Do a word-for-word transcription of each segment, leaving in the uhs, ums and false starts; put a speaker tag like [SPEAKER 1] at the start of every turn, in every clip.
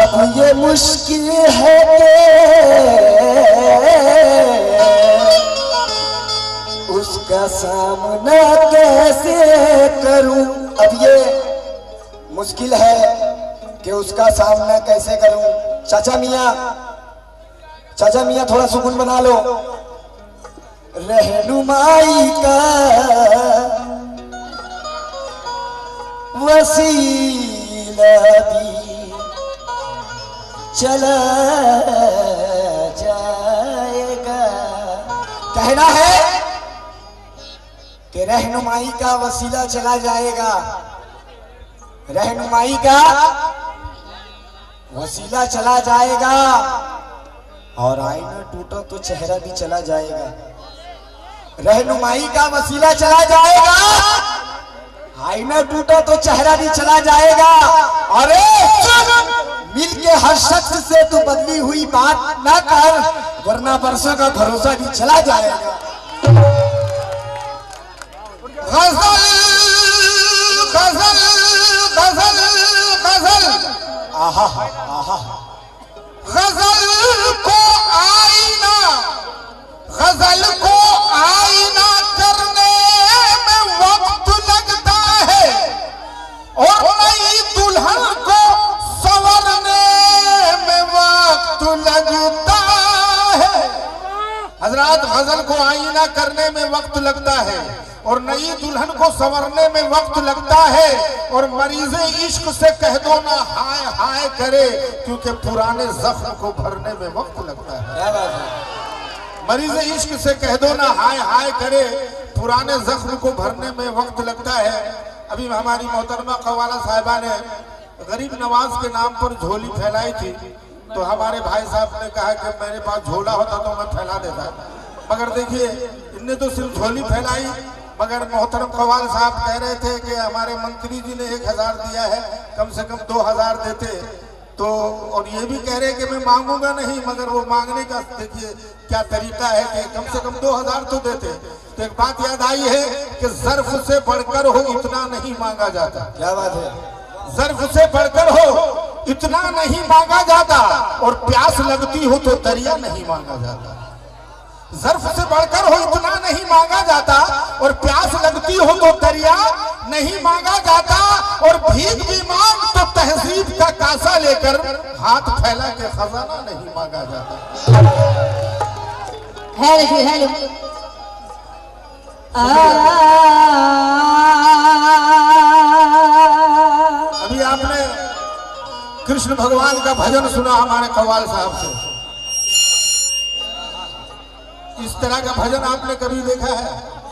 [SPEAKER 1] अब ये मुश्किल है कि उसका सामना कैसे करूं। अब ये मुश्किल है कि उसका सामना कैसे करूं। चाचा मियाँ चाचा मियाँ थोड़ा सुकून बना लो। रहनुमाई का वसीला भी चला जाएगा। कहना है कि रहनुमाई का वसीला चला जाएगा, रहनुमाई का वसीला चला जाएगा, और आईना टूटा तो चेहरा भी चला जाएगा। रहनुमाई का वसीला चला जाएगा, आईना टूटा तो चेहरा भी चला जाएगा। अरे मिल के हर शख्स से तू बदली हुई बात ना कर, वरना बरसों का भरोसा भी चला जाएगा।
[SPEAKER 2] गजल गजल गजल गजल
[SPEAKER 1] आहा आहा।
[SPEAKER 2] गजल को आईना गजल को आईना करने में वक्त लगता है, और नई दुल्हन को संवरने में वक्त लगता है। हजरात, गजल को आईना करने में वक्त लगता है और नई दुल्हन को संवरने में वक्त लगता है। और मरीज़े इश्क से कह दो ना हाय हाय करे, क्योंकि पुराने जख्म को भरने में वक्त लगता है।
[SPEAKER 1] क्या बात है।
[SPEAKER 2] मरीज़े इश्क से कह दो ना हाय हाय करे, पुराने जख्म को भरने में वक्त लगता है। अभी हमारी मोहतरमा कव्वाला साहिबा ने गरीब नवाज के नाम पर झोली फैलाई थी, तो हमारे भाई साहब ने कहा कि मेरे पास झोला होता तो मैं फैला देता। मगर देखिए, इनने तो सिर्फ झोली फैलाई, मगर मोहतरम कव्वाल साहब कह रहे थे कि हमारे मंत्री जी ने एक हजार दिया है, कम से कम दो हजार देते तो। और ये भी कह रहे कि मैं मांगूंगा नहीं, मगर वो मांगने का देखिए क्या तरीका है कि कम से कम दो हजार तो देते। तो एक बात याद आई है कि ज़र्फ से बढ़कर हो इतना नहीं मांगा जाता।
[SPEAKER 1] क्या बात है।
[SPEAKER 2] ज़र्फ से बढ़कर हो इतना नहीं मांगा जाता, और प्यास लगती हो तो दरिया नहीं मांगा जाता। ज़र्फ से बढ़कर हो इतना नहीं मांगा जाता, और प्यास लगती हो तो दरिया नहीं मांगा जाता। और भीख भी मांग तो तहजीब का कासा लेकर, हाथ फैला के खजाना नहीं मांगा जाता।
[SPEAKER 3] हेलो हेलो
[SPEAKER 2] अभी आपने कृष्ण भगवान का भजन सुना हमारे कव्वाल साहब से। इस तरह का भजन आपने कभी देखा है?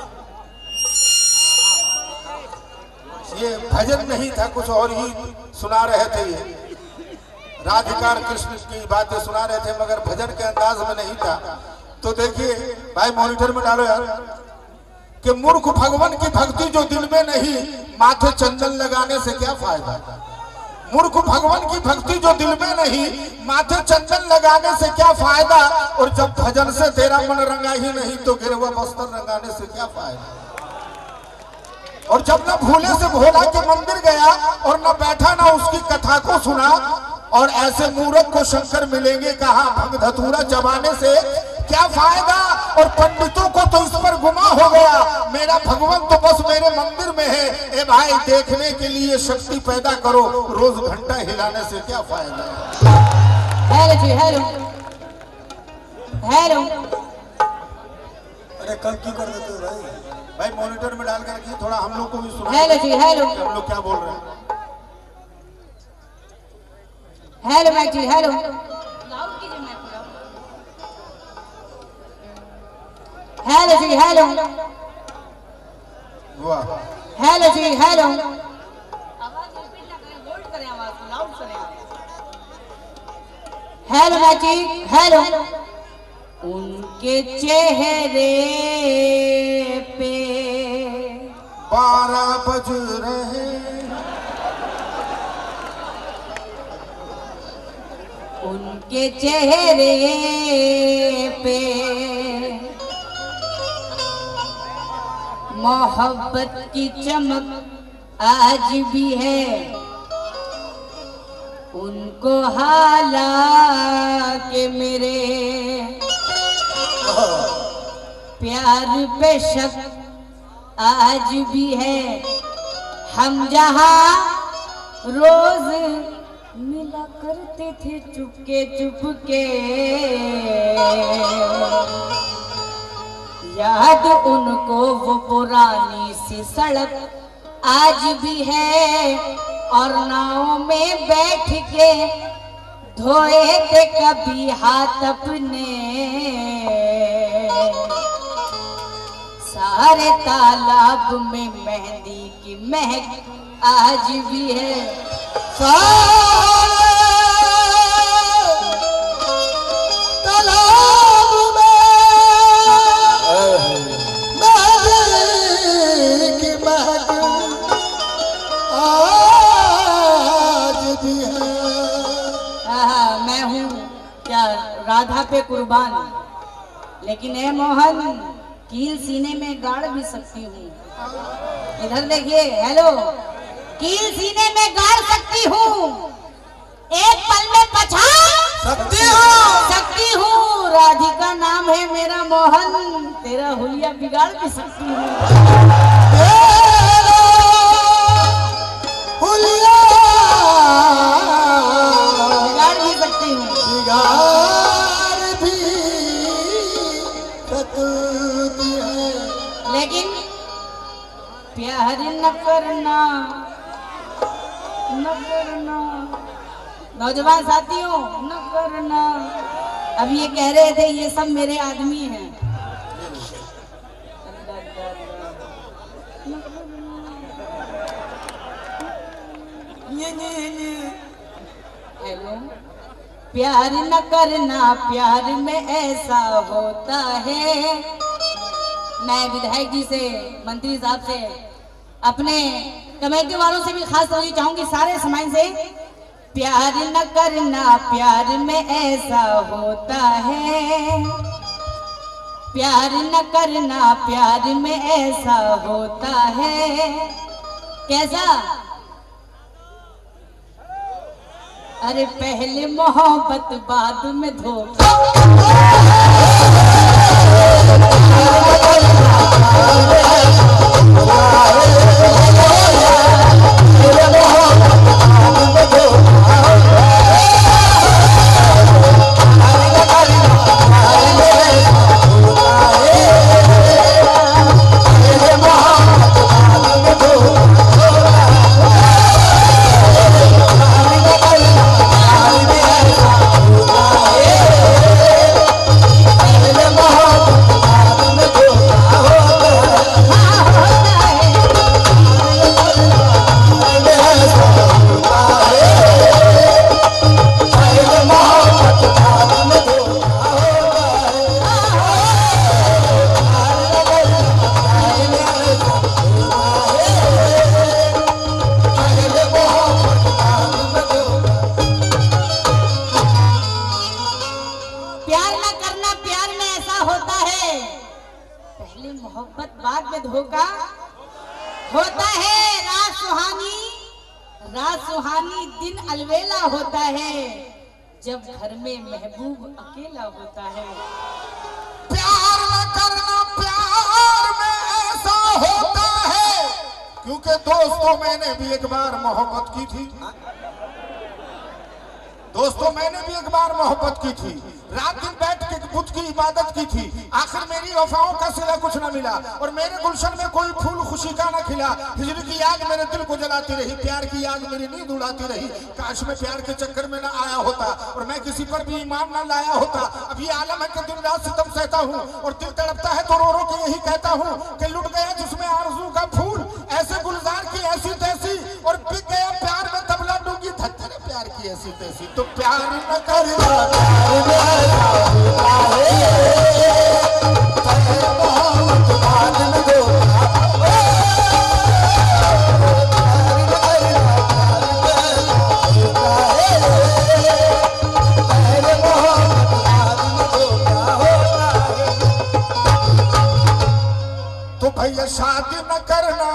[SPEAKER 2] ये भजन नहीं था, कुछ और ही सुना रहे थे। ये राधिकार कृष्ण की बातें सुना रहे थे, मगर भजन के अंदाज में नहीं था। तो देखिए भाई, मॉनिटर में डालो यार, कि मूर्ख भगवान की भक्ति जो दिल में नहीं, माथे चंदन लगाने से क्या फायदा। मूर्ख भगवान की भक्ति जो दिल में नहीं, माथे चंदन लगाने से क्या फायदा। और जब भजन से तेरा मन रंगा ही नहीं, तो गिरवा बस्तर रंगाने से क्या फायदा। और जब न भूले से भोला के मंदिर गया और न बैठा ना उसकी कथा को सुना, और ऐसे मूर्ख को शंकर मिलेंगे कहाँ, भंग धतूरा चबाने से क्या फायदा। और पंडितों को तो इस पर गुमा हो गया, मेरा भगवान तो बस मेरे मंदिर में है। ए भाई, देखने के लिए शक्ति पैदा करो, रोज घंटा हिलाने से क्या फायदा।
[SPEAKER 3] Hello ji hello hello.
[SPEAKER 1] अरे कल क्यों कर देते हो भाई?
[SPEAKER 2] भाई मॉनिटर में डाल कर रखिए, थोड़ा हम लोग को भी सुना।
[SPEAKER 3] Hello ji hello.
[SPEAKER 2] हम लोग क्या बोल रहे हैं?
[SPEAKER 3] Hello Mac ji hello. Hello ji hello.
[SPEAKER 2] वाह।
[SPEAKER 3] Hello ji hello. Hello Mac ji hello. उनके चेहरे पे
[SPEAKER 2] बारह बज रहे,
[SPEAKER 3] उनके चेहरे पे मोहब्बत की चमक आज भी है। उनको हालांकि मेरे प्यार पे शक आज भी है। हम जहाँ रोज मिला करते थे चुपके चुपके, याद उनको वो पुरानी सी सड़क आज भी है। और नाव में बैठ के धोए थे कभी हाथ अपने, सारे तालाब में मेहंदी की महक आज भी है।
[SPEAKER 2] तालाब में मेहंदी की महक आज भी है।
[SPEAKER 3] हाँ, मैं हूँ क्या राधा पे कुर्बान, लेकिन ए मोहन कील सीने में गाड़ भी सकती हूँ। इधर देखिए, हेलो, कील सीने में गाड़ सकती हूँ, एक पल में पछा
[SPEAKER 1] सकती हूँ
[SPEAKER 3] सकती हूँ। राधिका नाम है मेरा मोहन, तेरा हुलिया बिगाड़ भी सकती हूँ।
[SPEAKER 2] हुलिया
[SPEAKER 3] बिगाड़ भी सकती हूँ।
[SPEAKER 2] बिगाड़ भी सकती है,
[SPEAKER 3] लेकिन प्यार न करना न करना नौजवान साथियों, न करना। अब ये कह रहे थे ये सब मेरे आदमी हैं। हेलो, प्यार न करना, प्यार में ऐसा होता है। मैं विधायक जी से, मंत्री साहब से, अपने कमेटी वालों से भी खास तौर चाहूंगी, सारे समाज से, प्यार न करना, प्यार में ऐसा होता है। प्यार न करना, प्यार में ऐसा होता है। कैसा? अरे पहले मोहब्बत बाद में धोखा। मोहब्बत बाद में धोखा होता है। रात सुहानी, रात सुहानी दिन अलवेला होता है, जब घर में महबूब अकेला होता है।
[SPEAKER 2] प्यार न करना, प्यार में ऐसा होता है, क्योंकि दोस्तों मैंने भी एक बार मोहब्बत की थी। दोस्तों मैंने भी एक बार मोहब्बत की थी, रात दिन बैठ के बुत की इबादत की थी। आखिर मेरी वफाओं का सिला कुछ न मिला और मेरे गुलशन में कोई फूल खुशी का न खिला। हिजर की याद मेरे दिल को जलाती रही, प्यार की याद मेरी नींद उड़ाती रही। काश मैं प्यार के चक्कर में न आया होता और मैं किसी पर भी ईमान न लाया होता। अब ये आलम है कि दिन रात सितम सहता हूँ और दिल तड़पता है तो रो रो के यही कहता हूँ कि लुट गया जिसमें आरज़ू का फूल, ऐसे गुलजार की ऐसी तैसी, और बिक गया प्यार में तबला डूंगी धत्तर प्यार की ऐसी तैसी। तो प्यार न करना, तो भैया शादी न करना,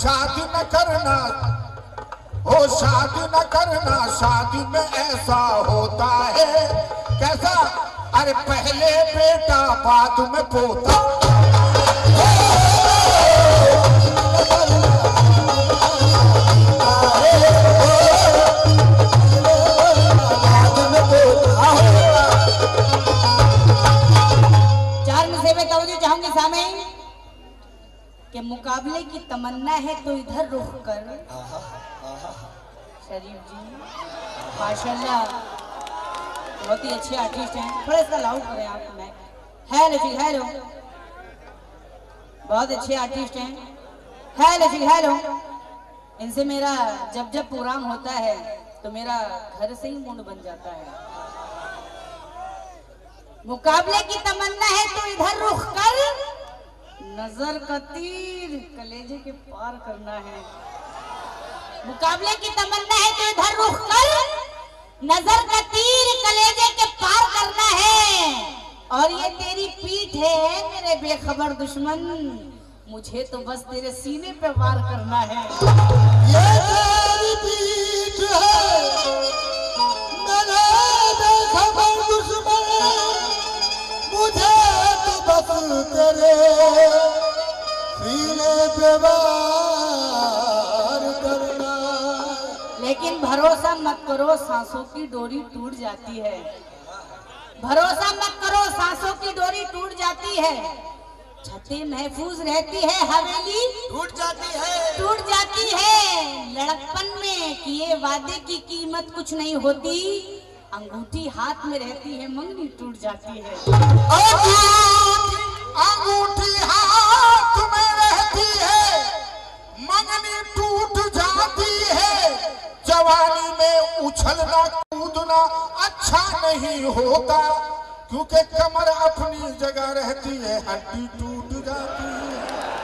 [SPEAKER 2] शादी न करना, ओ शादी न करना, शादी में ऐसा होता है। कैसा? अरे पहले बेटा बाद में पोता।
[SPEAKER 3] चार मिसरे में तवज्जो चाहूंगी सामईन कि मुकाबले की तमन्ना है तो इधर रुख कर। शरीफ जी माशाल्लाह बहुत ही अच्छे आर्टिस्ट हैं। थोड़ा सा लाउड करें आप। मैं हेलो जी हेलो, बहुत अच्छे आर्टिस्ट हैं। Hello ji hello. इनसे मेरा जब जब प्रोग्राम होता है तो मेरा घर से ही मूड बन जाता है। मुकाबले की तमन्ना है तो इधर रुख कर, नजर का तीर कलेजे के पार करना है। मुकाबले की तमन्ना है तो इधर रुख कर, नजर का तीर कलेजे के पार करना है। और ये तेरी पीठ है मेरे बेखबर दुश्मन, मुझे तो बस तेरे सीने पे वार करना है।
[SPEAKER 2] ये तेरी पीठ है मेरे बेखबर दुश्मन, मुझे तो बस तेरे सीने पे वार करना।
[SPEAKER 3] लेकिन भरोसा मत करो सांसों की डोरी टूट जाती है। भरोसा मत करो सांसों की डोरी टूट जाती है। छतें महफूज रहती है, हवेली
[SPEAKER 1] टूट जाती है,
[SPEAKER 3] टूट जाती है। लड़कपन में किए वादे की कीमत कुछ नहीं होती, अंगूठी हाथ में रहती है, मंगनी टूट जाती है।
[SPEAKER 2] अंगूठी हाथ में रहती है, मंगनी टूट जाती है। जवानी में उछलना कूदना अच्छा नहीं होता, क्योंकि कमर अपनी जगह रहती है, हड्डी टूट जाती है।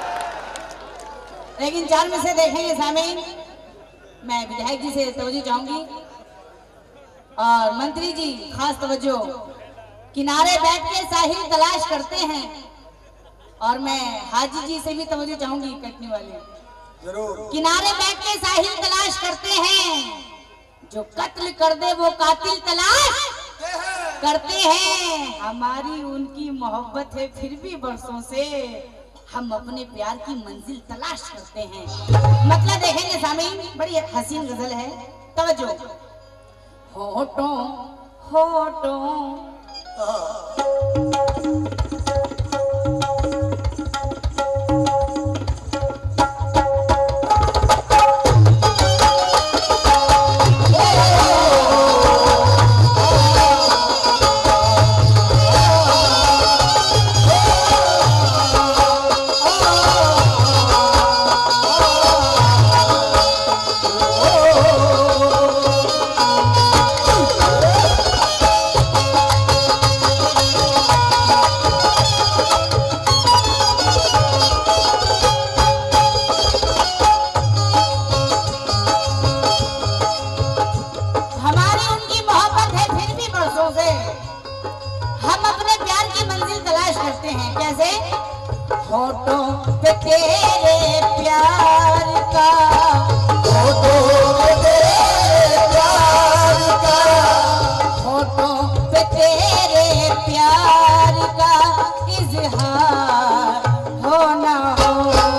[SPEAKER 3] लेकिन चार में से देखेंगे सामीन, मैं विधायक जी से तवज्जो चाहूंगी और मंत्री जी खास तवज्जो। किनारे बैठ के साहिल तलाश करते हैं, और मैं हाजी जी से भी तवज्जो चाहूंगी कटनी वाले।
[SPEAKER 1] जरूर।
[SPEAKER 3] किनारे बैठ के साहिल तलाश करते हैं, जो कत्ल कर दे वो कातिल तलाश करते हैं। हमारी उनकी मोहब्बत है फिर भी बरसों से, हम अपने प्यार की मंजिल तलाश करते हैं। मतलब देखेंगे सामीन, बड़ी हसीन गजल है, तवज्जो। होठों होठों होठों पे तेरे प्यार का, होठों पे तेरे प्यार का, होठों पे तेरे प्यार का इज़हार हो ना हो।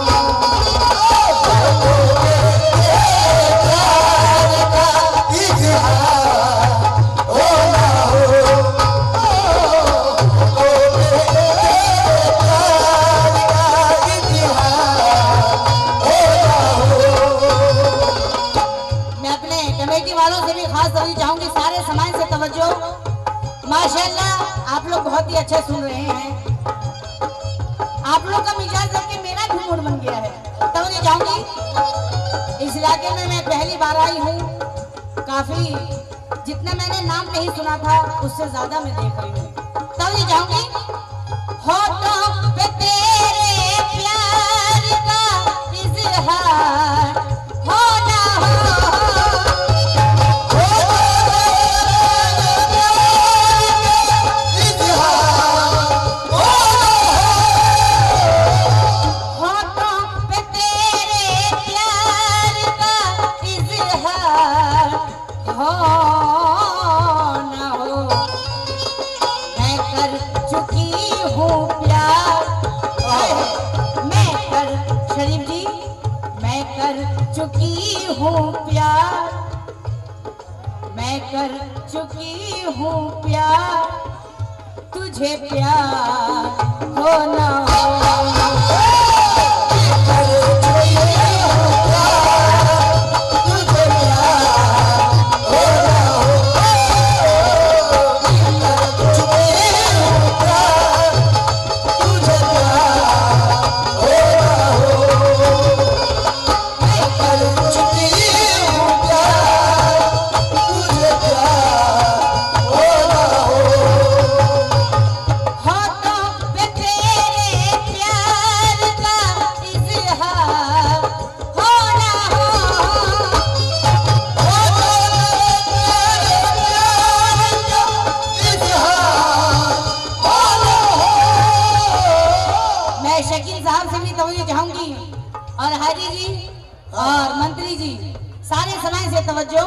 [SPEAKER 3] होठों पे तेरे प्यार का इज़हार हो ना हो। चाहूंगी सारे समाज से तवज्जो। माशाल्लाह आप लोग बहुत ही अच्छा सुन रहे हैं। आप लोग का मिजाज देख के मेरा भी मूड बन गया है। तवज्जो चाहूंगी, इस इलाके में मैं पहली बार आई हूँ। काफी जितना मैंने नाम नहीं सुना था उससे ज्यादा मैं देख रही हूँ। तवज्जो चाहूंगी, होठों पे तेरे प्यार का इज़हार हो ना हो। होठों पे तेरे चुकी हूँ प्यार, मैं कर चुकी हूँ प्यार, तुझे प्यार हो न हो। और हाजी जी और मंत्री जी सारे समय से तवज्जो।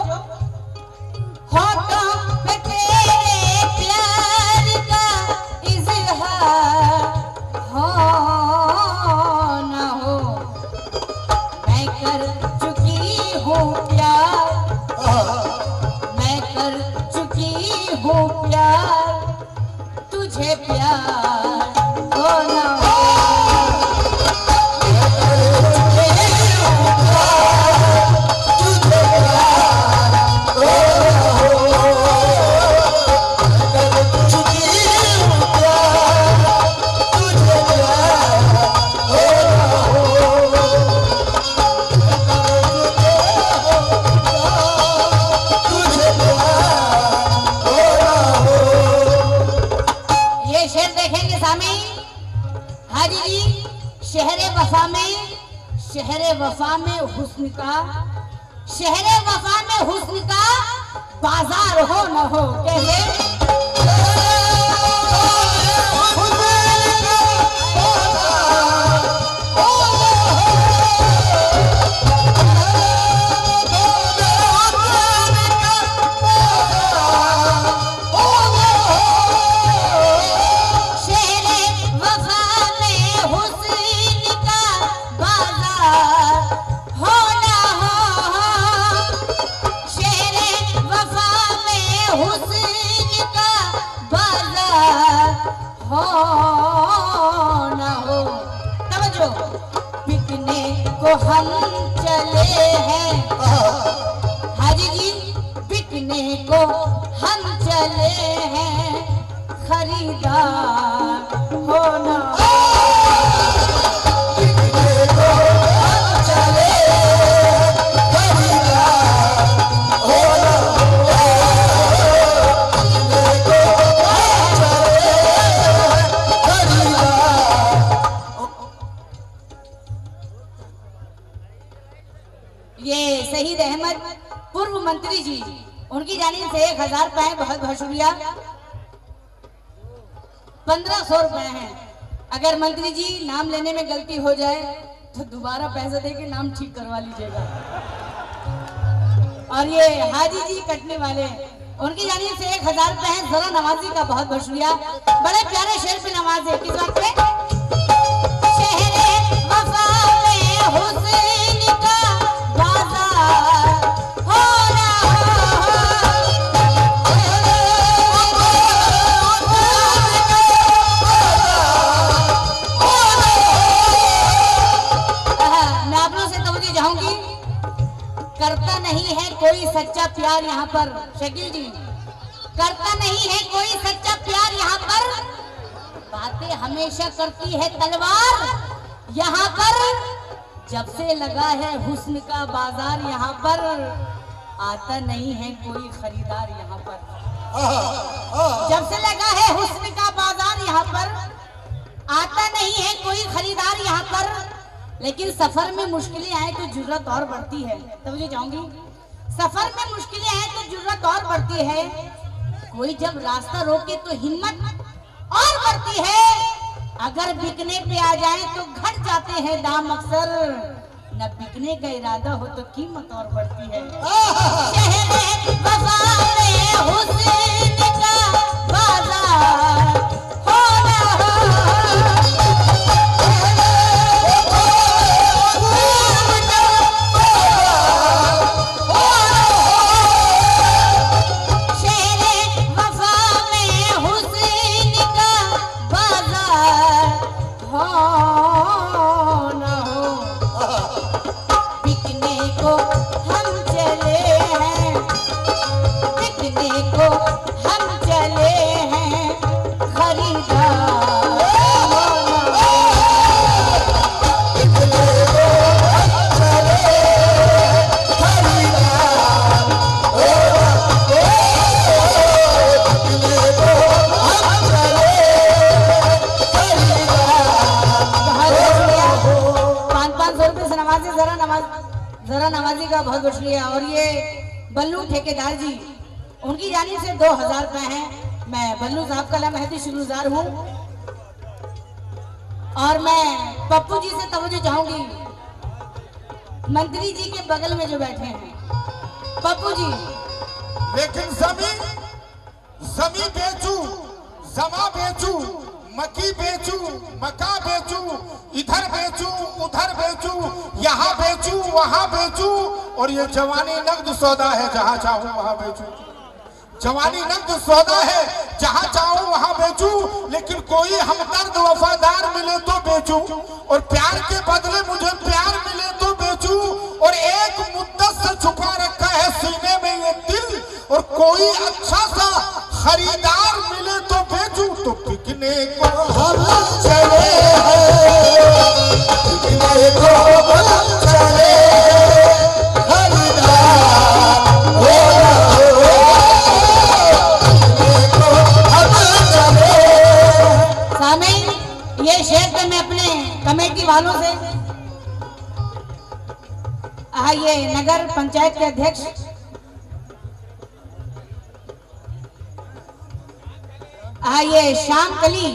[SPEAKER 3] होठों पे तेरे प्यार का इज़हार हो न हो, मैं कर चुकी हूँ प्यार, मैं कर चुकी हूँ प्यार, तुझे प्यार हो न हो। शहरे वफा में, शहरे वफा में हुस्न का, शहरे वफा में हुस्न का बाजार हो न हो। कैसे हो न हो। समझो बिकने को हम चले हैं, हाजी जी बिकने को हम चले हैं, खरीदार हो न हो। ये शहीद अहमद पूर्व मंत्री जी, उनकी जानिब से एक हजार रुपए बहुत बहुत शुक्रिया। पंद्रह सौ रुपए हैं। अगर मंत्री जी नाम लेने में गलती हो जाए तो दोबारा पैसे देके नाम ठीक करवा लीजिएगा। और ये हाजी जी कटने वाले, उनकी जानिब से एक हजार रुपए हैं। जरा नवाजी का बहुत बहुत शुक्रिया। बड़े प्यारे शेर पे नवाजे। किस बात पे? शहरे वफा में हुस्न का बाजार हो रहा है। मैं आप लोगों से तवज्जो चाहूंगी, करता नहीं है कोई सच्चा प्यार यहाँ पर। शकील जी, करता नहीं है कोई सच्चा प्यार यहाँ पर, बातें हमेशा करती है तलवार यहाँ पर। जब से लगा है हुस्न का बाजार यहाँ पर, आता नहीं है कोई खरीदार यहाँ पर। जब से लगा है हुस्न का बाजार यहाँ पर, आता नहीं है कोई खरीदार यहाँ पर। लेकिन सफर में मुश्किलें आए तो जुर्रत और बढ़ती है। तो मुझे चाहूंगी, सफर में मुश्किलें आए तो जुर्रत और बढ़ती है। कोई जब रास्ता रोके तो हिम्मत और बढ़ती है। अगर बिकने पे आ जाए तो घट जाते हैं दाम अक्सर, न बिकने का इरादा हो तो कीमत और बढ़ती है। शहरे वफा में हुस्न का बाजार हो ना हो। नवाज जरा नवाजी का बहुत बहुत शुक्रिया। और ये बल्लू ठेकेदार जी, उनकी जानिब से दो हजार रुपए हैं। मैं बल्लू साहब का लामहती शुक्रगुजार हूँ। और मैं पप्पू जी से तवज्जो चाहूंगी, मंत्री जी के बगल में जो बैठे हैं पप्पू जी।
[SPEAKER 2] लेकिन जमी जमी बेचू, जमा बेचू, मकी बेचू, मका बेचू, इधर बेचू, उधर बेचू, यहाँ बेचू, वहां बेचू, और ये जवानी नग्द सौदा है, जहां चाहूं वहां बेचू। जवानी नग्द सौदा है, जहां चाहूं वहां बेचू, लेकिन कोई हमदर्द वफादार मिले तो बेचू, और प्यार के बदले मुझे प्यार मिले तो बेचू, और एक मुद्दत से छुपा रखा है सीने में ये दिल, और कोई अच्छा सा खरीदार मिले तो बेचू। तो बिकने को हम चले हैं, बिकने को हम चले खरीदार हो ना हो, बिकने को हम चले।
[SPEAKER 3] सामीन, ये शेर तो मैं अपने कमेटी वालों से, आइए नगर पंचायत के अध्यक्ष आइए श्याम कली,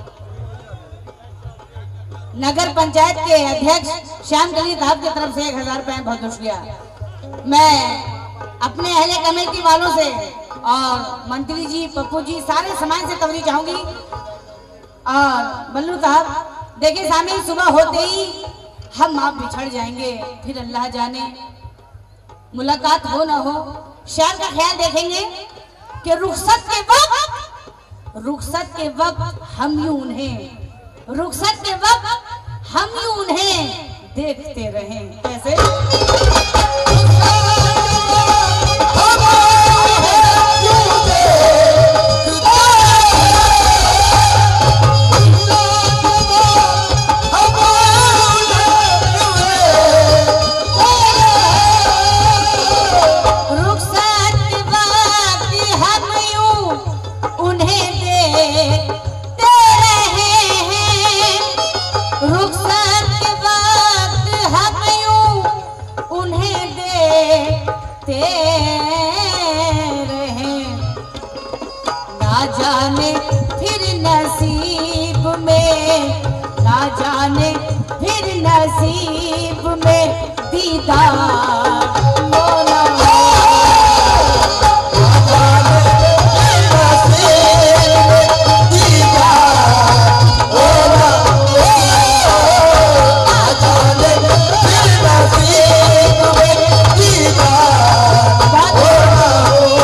[SPEAKER 3] नगर पंचायत के अध्यक्ष श्याम कली साहब की तरफ से एक हजार रुपए बहुत बहुत शुक्रिया। मैं अपने अहले कमेटी वालों से और मंत्री जी, पप्पू जी, सारे समाज से तवज्जो चाहूंगी। और बल्लू साहब देखिए, सामने सुबह होते ही हम आप बिछड़ जाएंगे, फिर अल्लाह जाने मुलाकात हो ना हो। शहर का ख्याल देखेंगे कि रुखसत के वक्त रुखसत के वक्त हम यूं उन्हें रुखसत के वक्त हम यूं उन्हें देखते रहें। कैसे? जाने फिर नसीब में, ना जाने फिर नसीब में दीदार हो ना हो, ना जाने फिर नसीब में दीदार हो ना हो, ना जाने फिर नसीब में दीदार हो ना हो।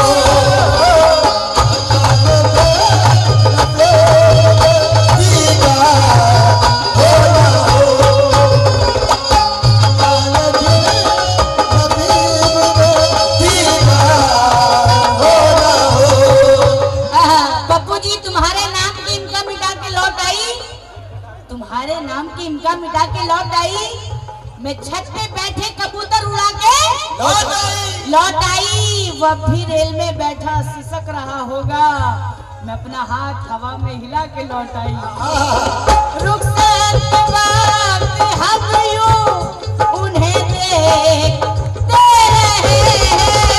[SPEAKER 3] तुम्हारे नाम की इनका मिटा के लौट आई, मैं छत पे बैठे कबूतर उड़ा के लौट आई, लौट आई। वह भी रेल में बैठा सिसक रहा होगा, मैं अपना हाथ हवा में हिला के लौट आई। रुखसत वक्त हम यूं उन्हें देखते रहे,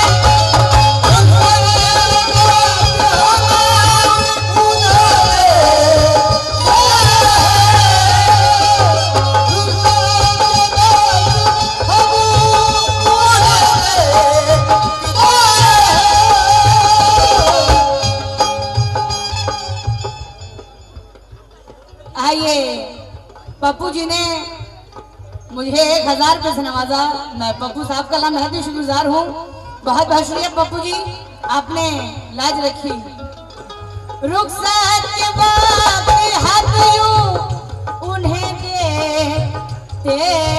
[SPEAKER 3] पप्पू जी ने मुझे एक हजार रुपये से नवाजा। मैं पप्पू साहब का लामहती शुक्रगुजार हूँ। बहुत बहुत शुक्रिया पप्पू जी, आपने लाज रखी। रुखसत के वक्त हम यूं उन्हें देखते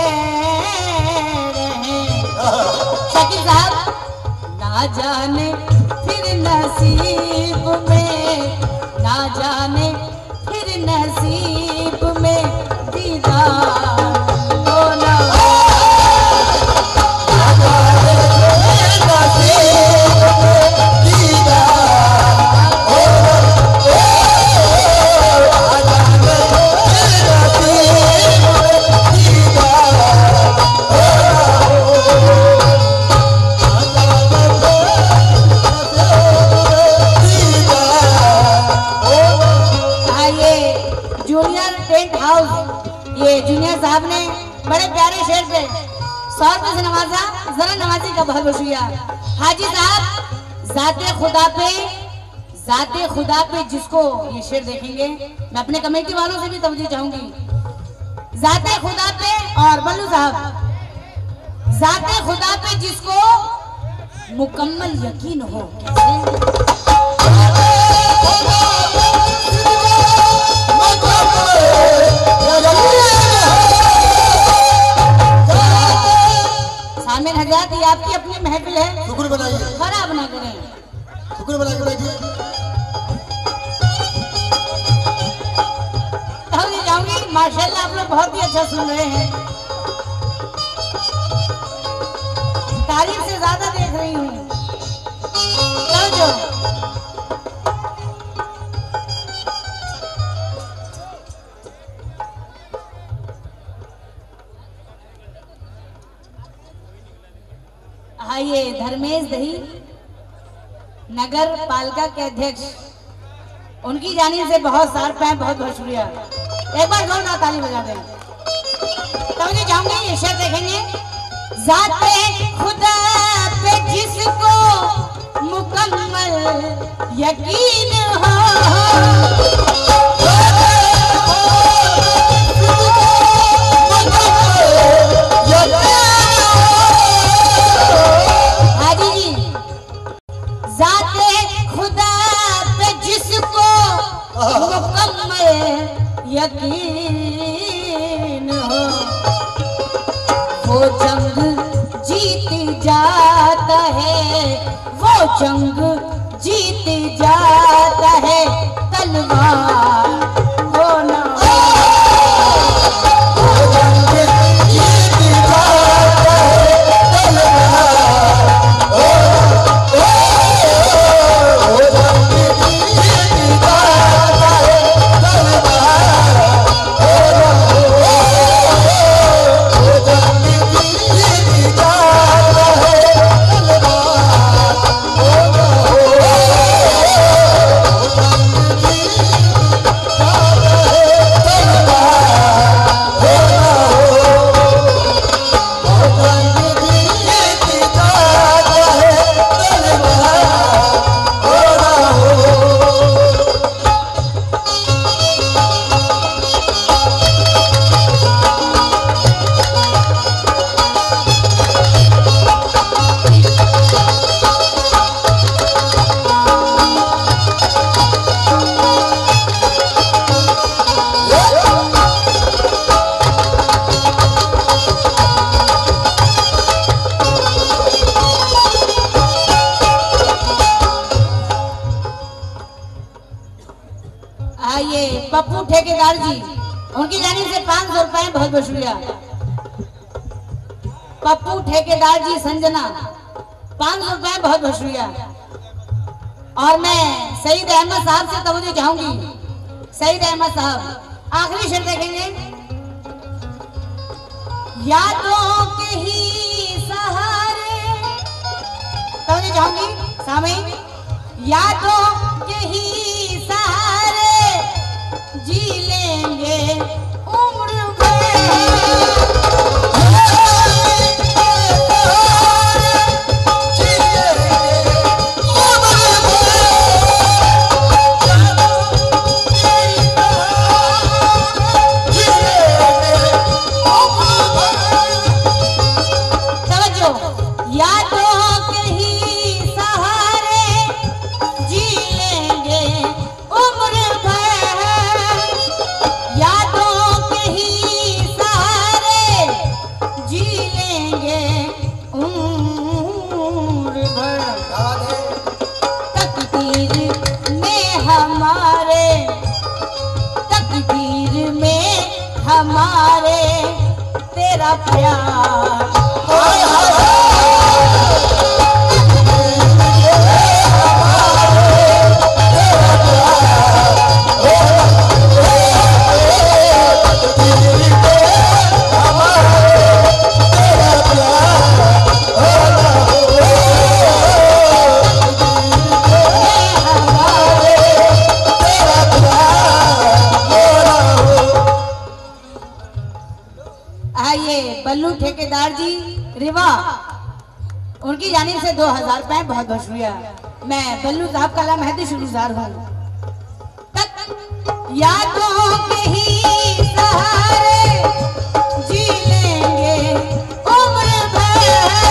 [SPEAKER 3] रहे। शकील साहब, ना जाने फिर नसीब में, ना जाने फिर नसीब में दीदार हो ना हो, ना जाने फिर नसीब में दीदार हो ना हो, ना जाने फिर नसीब में दीदार हो ना साहब ने बड़े प्यारे शेर पे सौ रुपए से नवाजा, जरा नवाजी का बहुत बहुत शुक्रिया। हाजी साहब जाते खुदा पे, जाते खुदा पे जिसको ये शेर देखेंगे, मैं अपने कमेटी वालों से भी तवज्जो चाहूंगी। जाते खुदा पे और बल्लू साहब, जाते खुदा पे जिसको मुकम्मल यकीन हो, सामिर हजरत ये आपकी अपनी महफिल है,
[SPEAKER 1] शुक्र बनाइए,
[SPEAKER 3] खराब ना करें,
[SPEAKER 1] शुक्र बनाइए बैठिए।
[SPEAKER 3] जाऊंगी माशाल्लाह आप लोग बहुत ही अच्छा सुन रहे हैं, तारीफ से ज्यादा देख रही हूँ। जो आइए धर्मेश दही नगर पालिका के अध्यक्ष, उनकी जानिब से बहुत सार पे बहुत बहुत शुक्रिया। एक बार जोरदार ताली बजा दें। तो मुझे जाऊंगी ये शेर देखेंगे। जाते खुदा पे जिसको मुकम्मल यकीन हो, हाजी जी, जाते खुदा पे जिसको मुकम्मल यकीन हो, वो जंग जीत जाता है, वो जंग जीत जाता है, तलवार हो ना वो जंग जीत जाता है, तलवार हो वो जंग जीत जाता है, तलवार पप्पू ठेकेदार जी, उनकी जानिब से पाँच सौ रुपए बहुत बहुत शुक्रिया। पप्पू ठेकेदार जी संजना पाँच सौ रुपए बहुत बहुत शुक्रिया। और मैं सईद अहमद साहब से तवज्जो चाहूंगी। सईद अहमद साहब आखिरी शेर देखेंगे। यादों के ही सहारे, तवज्जो चाहूंगी सामईन, यादों के ही सहारे जी लेंगे उम्र भर, जी लेंगे उम्र भर, जी लेंगे उम्र भर। तवज्जो, यादों के ही सहारे जी लेंगे उम्र भर, यादों के ही सहारे जी लेंगे उम्र भर। तकदीर में हमारे, तकदीर में हमारे तेरा प्यार, आइए बल्लू ठेकेदार जी रिवा, उनकी जानिब से दो हजार रुपए बहुत बहुत शुक्रिया। मैं बल्लू साहब का लामहदी शुक्रगुजार हूँ। यादों के ही सहारे जी लेंगे उम्र भर,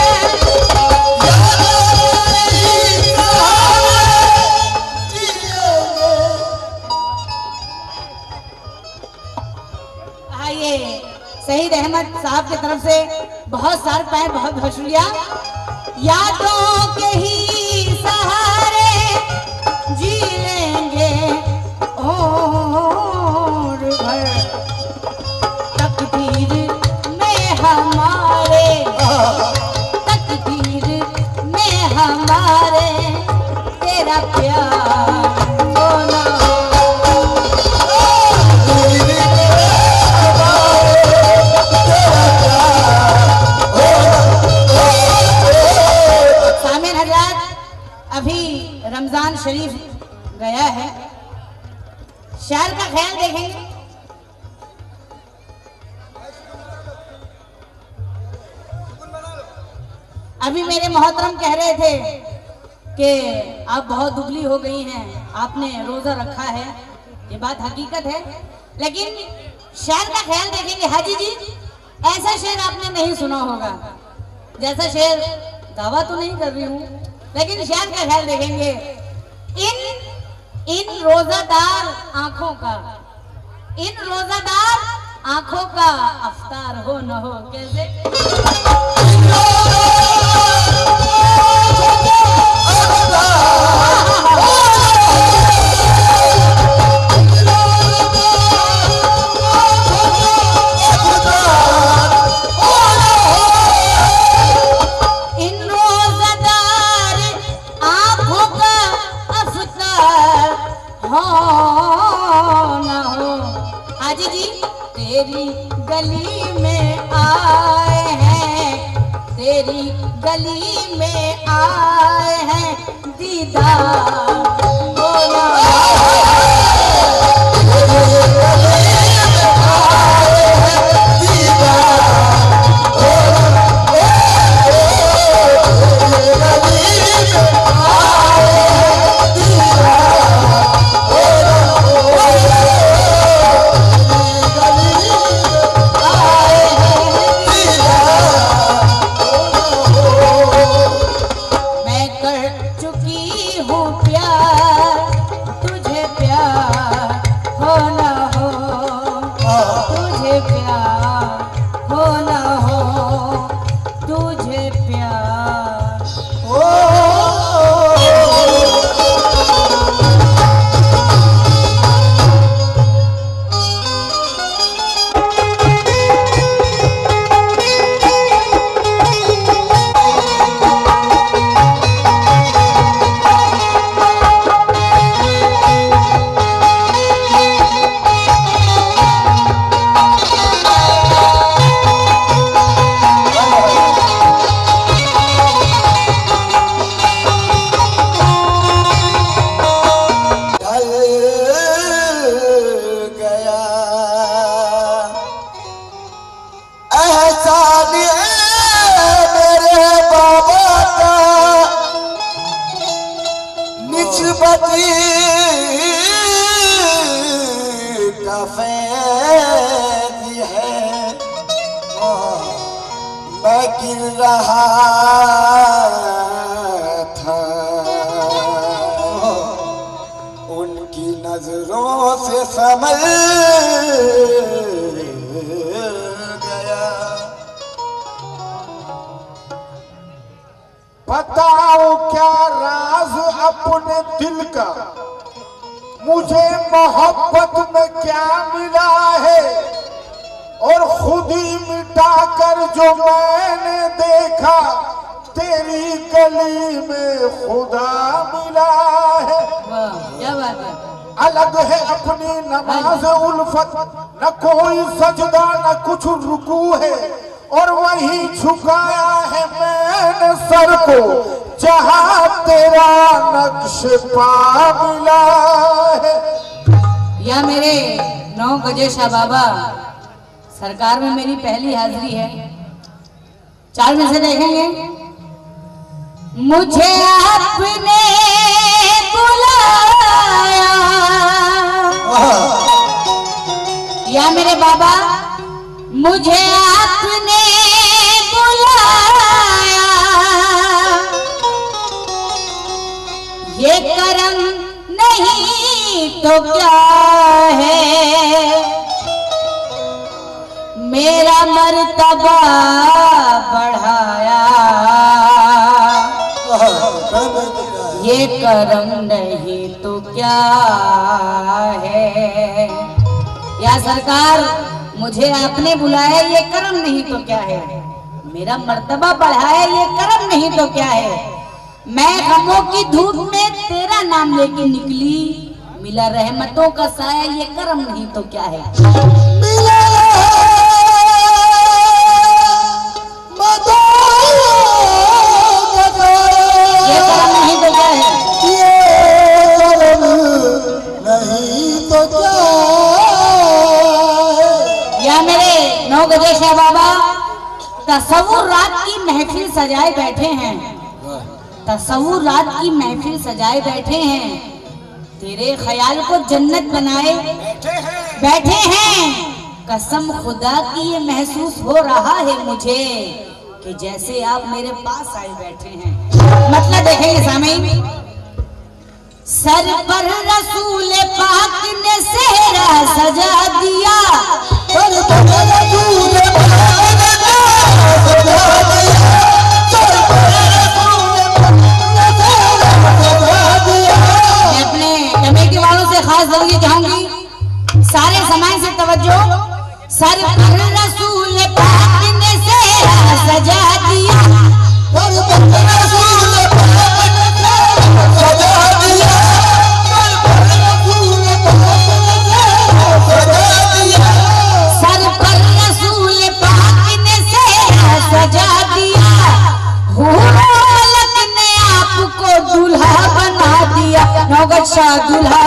[SPEAKER 3] आइए शहीद अहमद साहब की तरफ से बहुत सारे पैर बहुत बहुत शुक्रिया। यादों के ही सहारे जी लेंगे और भर, तकदीर में हमारे तकदीर में हमारे तेरा प्यार होना अभी रमजान शरीफ गया है, शहर का ख्याल देखेंगे। अभी मेरे मोहतरम कह रहे थे कि आप बहुत दुबली हो गई हैं, आपने रोजा रखा है, ये बात हकीकत है, लेकिन शहर का ख्याल देखेंगे। हाजी जी, ऐसा शेर आपने नहीं सुना होगा, जैसा शेर दावा तो नहीं कर रही हूँ, लेकिन शहर का ख्याल देखेंगे। इन इन रोजादार आंखों का इन रोजादार आंखों का अफ्तार हो न हो, कैसे तेरी गली में आए हैं, तेरी गली में आए हैं, दीदार बोला गिर रहा था, उनकी नजरों से संभल गया।
[SPEAKER 2] बताओ क्या राज अपने दिल का, मुझे मोहब्बत में क्या मिला है, और खुद ही मिटा कर जो मैंने देखा, तेरी गली में खुदा मिला है।
[SPEAKER 3] क्या बात है।
[SPEAKER 2] अलग है अपनी नमाज उल्फत, न कोई सजदा न कुछ रुकू है, और वही झुकाया है मैंने सर को जहां तेरा नक्श पा मिला है।
[SPEAKER 3] या मेरे नौ गजे शाह बाबा सरकार में मेरी पहली हाजिरी है। चार में से देखेंगे। मुझे आपने बुलाया या मेरे बाबा, मुझे आपने बुलाया, ये करम नहीं तो क्या है, मेरा मर्तबा बढ़ाया, ये करम नहीं तो क्या है। या सरकार, मुझे आपने बुलाया, ये करम नहीं तो क्या है, मेरा मर्तबा बढ़ाया, ये करम नहीं तो क्या है। मैं गमों की धूप में तेरा नाम लेके निकली, मिला रहमतों का साया, ये करम नहीं तो क्या है। ये करम नहीं तो क्या है,
[SPEAKER 1] ये करम नहीं तो क्या है।
[SPEAKER 3] या मेरे नौ गजेशा बाबा, तसव्वुर रात की महफिल सजाए बैठे हैं, तसव्वुर रात की महफिल सजाए बैठे हैं, तेरे ख्याल को जन्नत बनाए बैठे हैं। कसम खुदा की ये महसूस हो रहा है मुझे कि जैसे आप मेरे पास आए बैठे हैं। मतलब देखेंगे सामने, सर पर रसूल पाक ने सेहरा सजा दिया,
[SPEAKER 1] पर पर रसूल पाक ने सेहरा सजा दिया, सर पर रसूल पाक ने सेहरा सजा दिया।
[SPEAKER 3] मैं अपने कमेटी वालों से खास जरूरी चाहूंगी, सारे समाज से तवज्जो। सर पर रसूल पाक ने सेहरा सजा दिया,
[SPEAKER 1] पर पर रसूल पाक ने सेहरा सजा दिया, पर पर रसूल पाक ने सेहरा सजा दिया,
[SPEAKER 3] सर पर रसूल पाक ने सेहरा सजा दिया। हुर्रत ने आपको दूल्हा बना दिया, नौगत शाह दूल्हा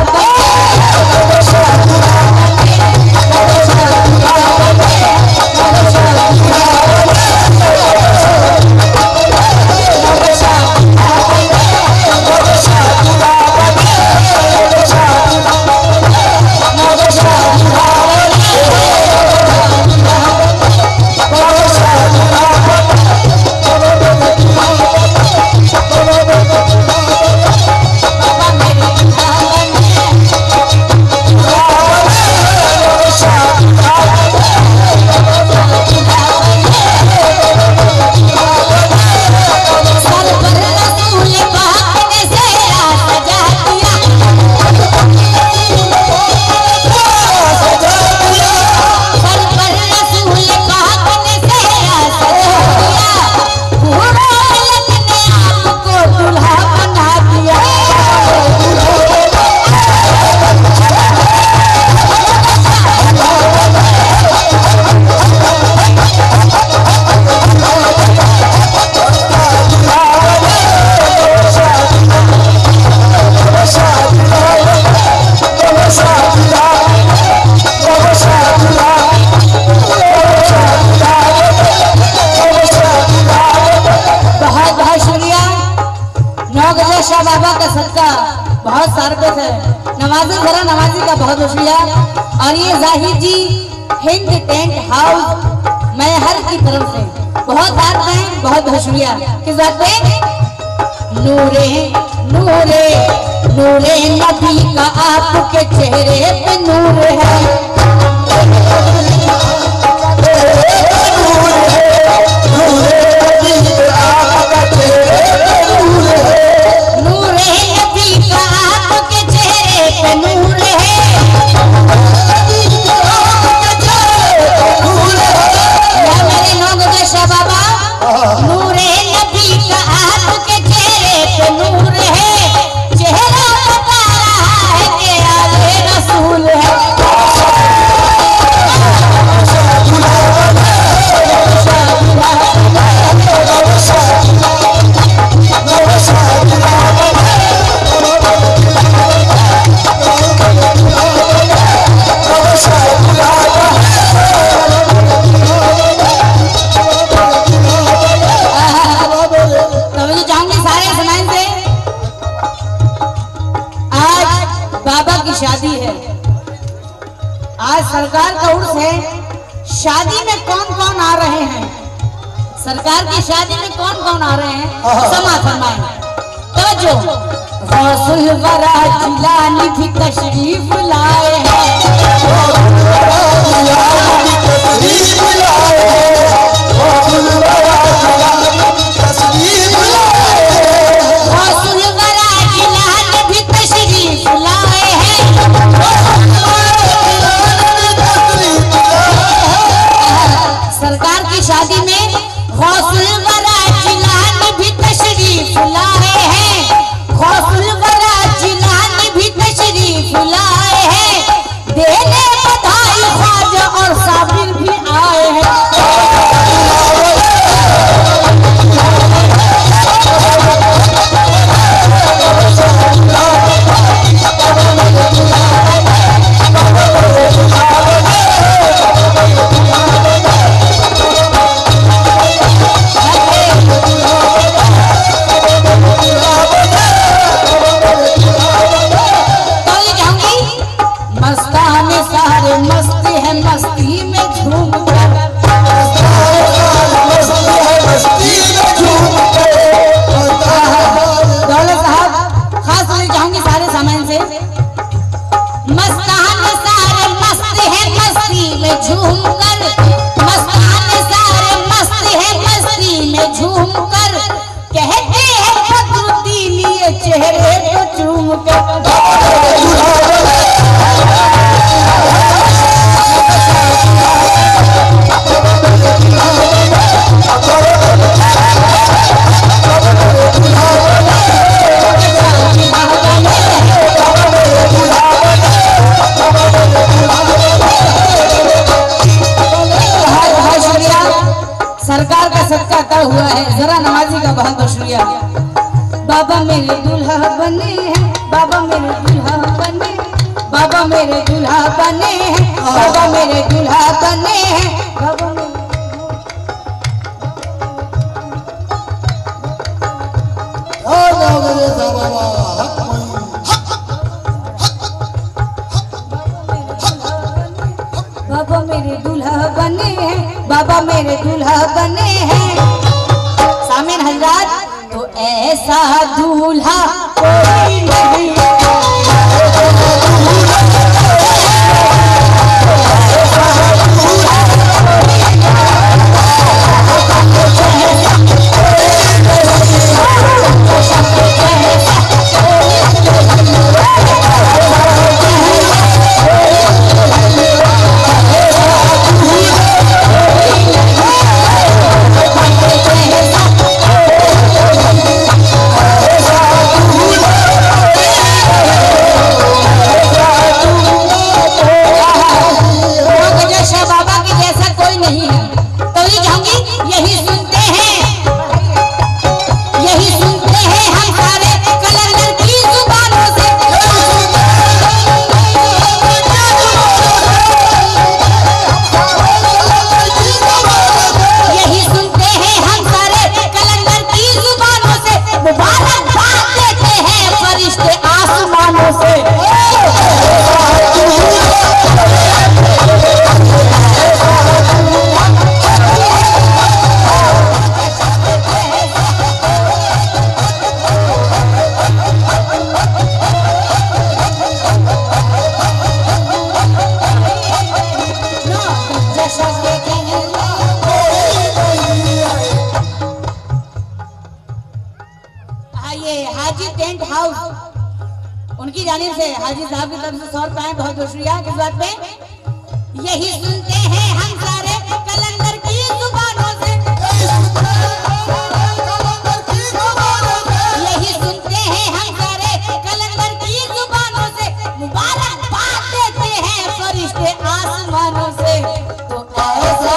[SPEAKER 3] बाबा का सदका बहुत सारबत है। नवाजी जरा नवाजी का बहुत शुक्रिया। और ये जाहिद जी हिंद टेंट हाउस मैं हर की तरफ से बहुत बात है, बहुत बहुत शुक्रिया। किस बात पे? नूरे नूरे नूरे नबी का आपके चेहरे पे नूर है, सरकार का उर्स है, शादी में कौन कौन आ रहे हैं? सरकार की शादी में कौन कौन आ रहे हैं? समा फरमाए तवज्जो। गौसुल वरा जिलानी भी तशरीफ लाए हैं, गौसुल वरा जिलानी भी तशरीफ लाए हैं, गौसुल वरा जिलानी भी तशरीफ लाए हैं, गौसुल वरा जिलानी भी तशरीफ लाए हैं, सरकार की शादी में गौसुल वरा जिलानी भी तशरीफ लाए हैं, गौसुल वरा जिलानी भी तशरीफ लाए हैं, देने बधाई ख्वाजा और साबिर भी आए हैं। सरकार का सदका का हुआ है, जरा नवाजी का बहुत बहुत शुक्रिया। बाबा मेरे दूल्हा बने हैं, बाबा मेरे दूल्हा बने, बाबा मेरे दूल्हा बने हैं, बाबा मेरे दूल्हा बने हैं, बाबा मेरे बाबा मेरे दूल्हा बने हैं, बाबा मेरे दूल्हा बने हैं। सामिन हजरात, तो ऐसा दूल्हा कोई नहीं, उनकी जानिब से हाजी साहब की तरफ से सौ रुपए बहुत बहुत शुक्रिया। किस बात पे? यही सुनते हैं हम सारे कलंदर की जुबानों से, यही सुनते हैं हम सारे कलंदर की जुबानों से, मुबारकबाद देते हैं फरिश्ते आसमानों से। तो ऐसा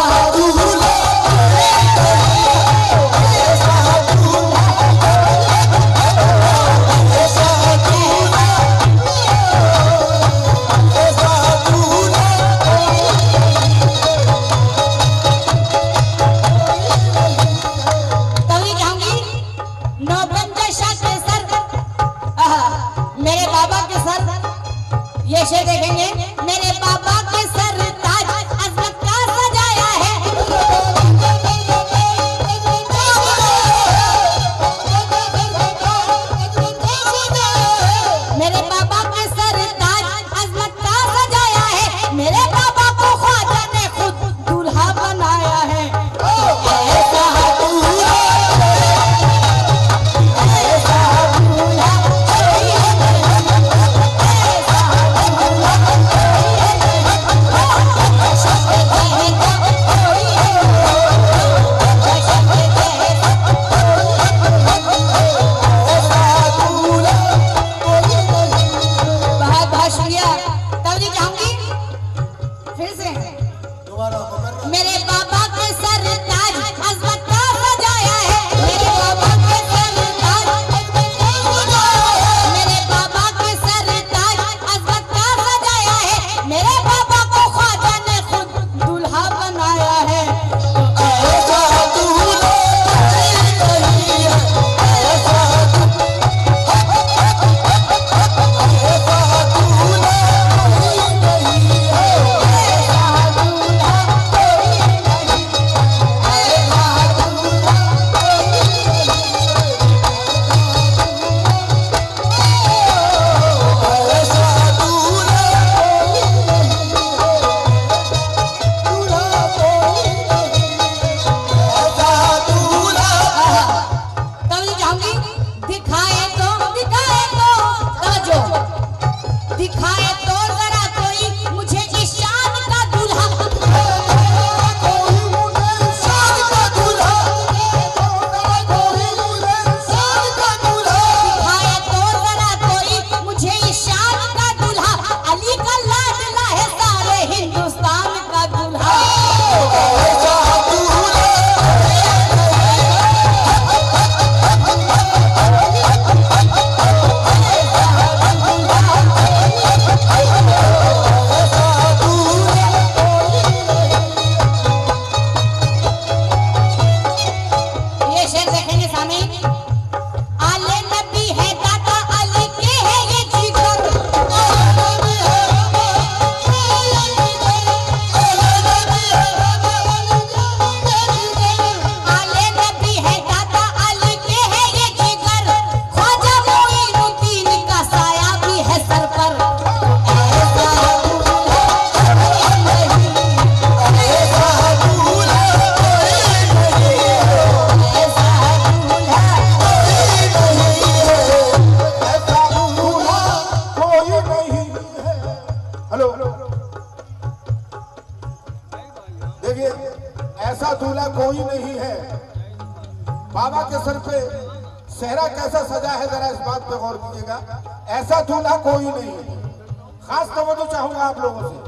[SPEAKER 2] नहीं है। बाबा के सर पे सेहरा कैसा सजा है, जरा इस बात पे गौर कीजिएगा। ऐसा दूल्हा कोई नहीं है। खास तवज्जो चाहूंगा आप लोगों से।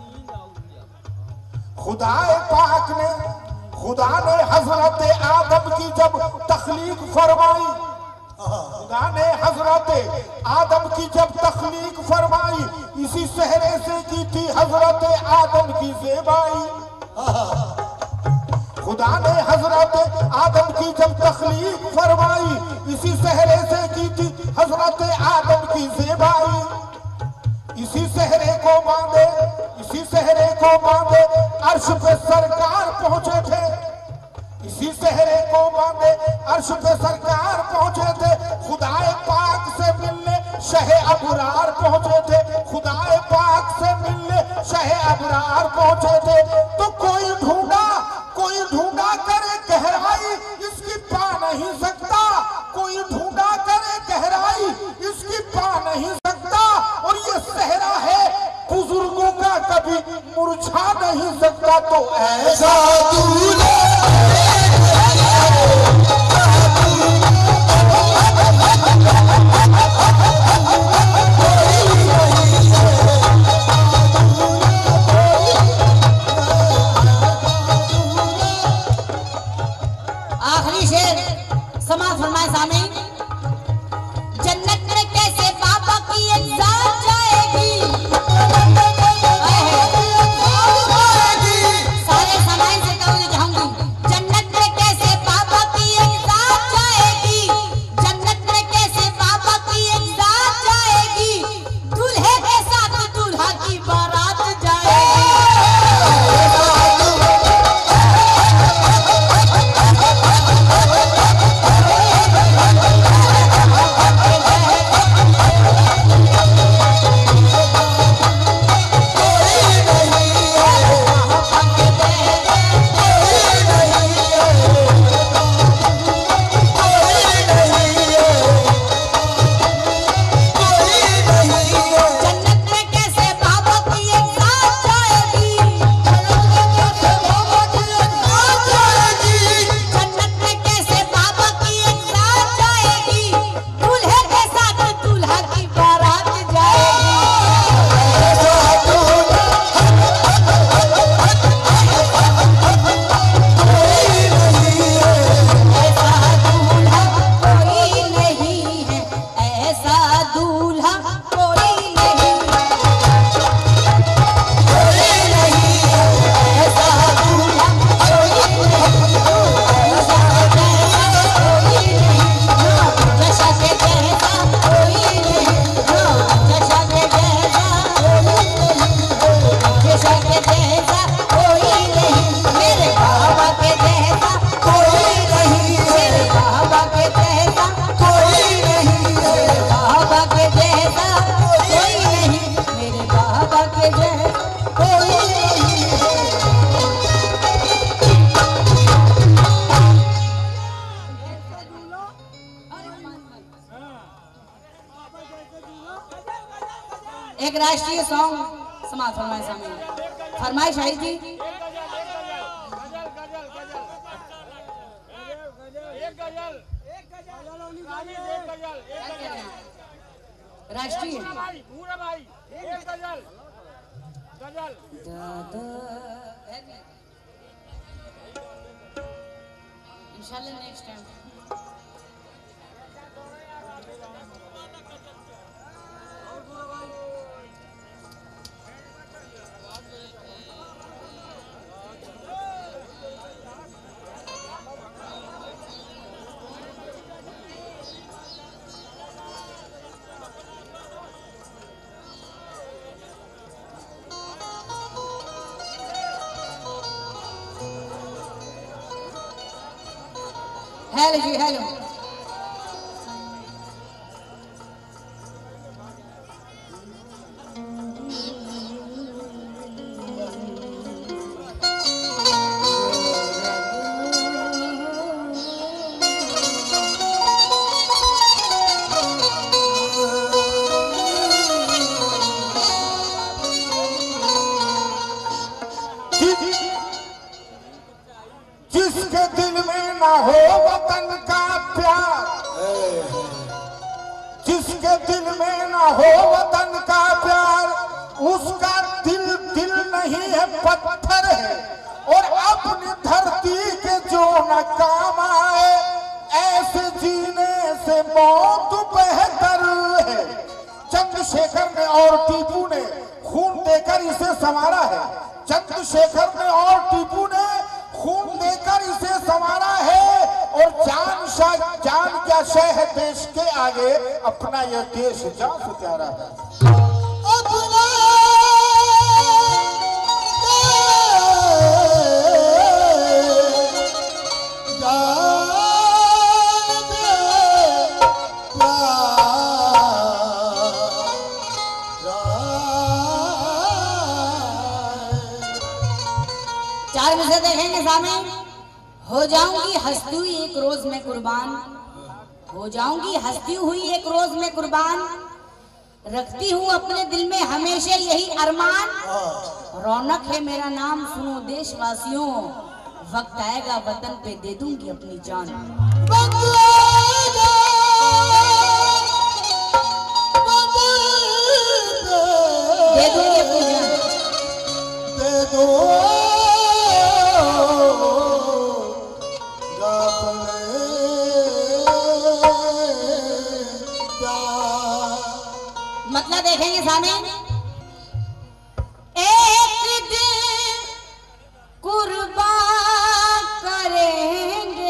[SPEAKER 2] खुदा पाक ने खुदा ने हजरत आदम की जब तख्लीक फरमाई, खुदा ने हजरत आदम की जब तख्लीक फरमाई, इसी सेहरे से की थी हजरत आदम की ज़ेबाई। खुदा ने हजरत आदम की जब तख्लीक फरमाई, इसी सेहरे से की थी हजरत आदम की ज़ेबाई। इसी सेहरे को बांधे इसी सेहरे को बांधे अर्श पे सरकार पहुंचे थे। इसी सेहरे को बांधे अर्श पे सरकार पहुंचे थे। खुदाए पाक से मिलने शहे अबरार पहुंचे थे। खुदाए पाक से मिलने शहे अबरार पहुंचे थे। तो कोई ढूंढा कोई ढूंढा करे गहराई, इसकी पा नहीं सकता। कोई ढूंढा करे गहराई, इसकी पा नहीं सकता। और ये सेहरा है बुजुर्गों का, कभी मुरझा नहीं सकता। तो ऐसा दूल्हा
[SPEAKER 3] आखिरी शेर समाज फरमाए सामने। जन्नत में कैसे बाबा की एक जात जाएगी, सारे समाज से कहूँ चाहूंगी। जन्नत में कैसे बाबा की एक जात जाएगी, जन्नत में कैसे बाबा की एक जात जाएगी, दूल्हे के साथ दूल्हा की बारात जाएगी। एक राष्ट्रीय सॉन्ग समाज फरमाए सामने। फरमाइश आई थी राष्ट्रीय इंशाल्लाह next time. Hello ji hello.
[SPEAKER 2] जिसके दिल हो वतन का प्यार, उसका दिल दिल नहीं है पत्थर है, और अपनी धरती के जो न काम आए, ऐसे जीने से मौत बेहतर है। चंद्रशेखर ने और टीपू ने खून देकर इसे संवारा है, चंद्रशेखर ने और टीपू ने खून देकर इसे संवारा है, और जान शा जान क्या शय है देश के आगे, अपना यह देश जान से प्यारा है।
[SPEAKER 1] अपना
[SPEAKER 3] चार विषय देखेंगे सामने। हो जाऊंगी हंसती हुई एक रोज में कुर्बान, हो जाऊंगी हंसती हुई एक रोज में कुर्बान, रखती हूँ अपने दिल में हमेशा यही अरमान, रौनक है मेरा नाम सुनो देशवासियों, वक्त आएगा वतन पे दे दूंगी अपनी जान। दे दूंगी अपनी जान,
[SPEAKER 1] दे दो
[SPEAKER 3] मतलब देखेंगे सामने। एक दिन कुर्बान करेंगे,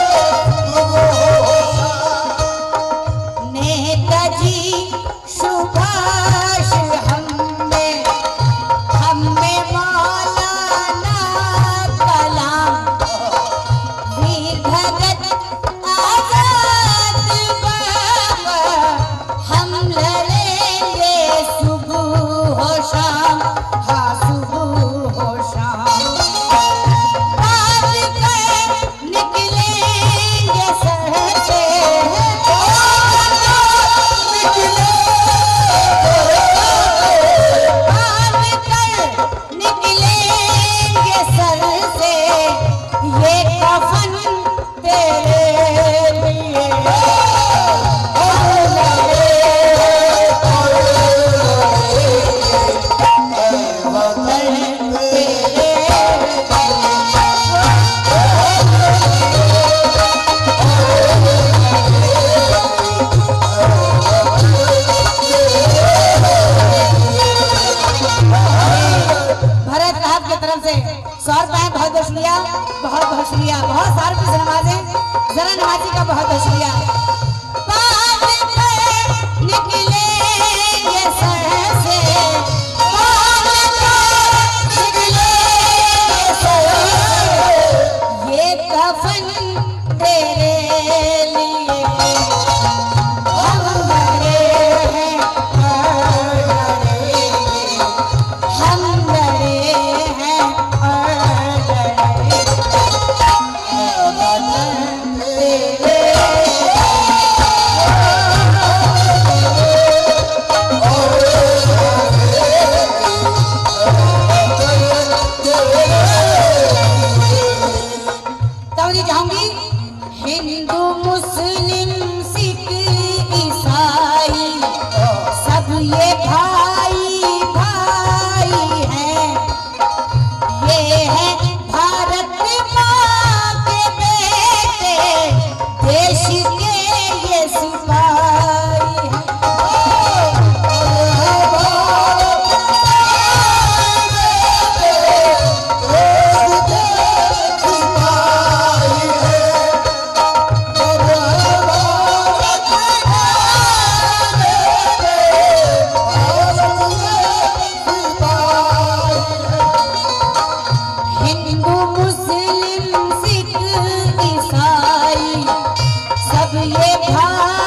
[SPEAKER 3] नेताजी शुभ भाई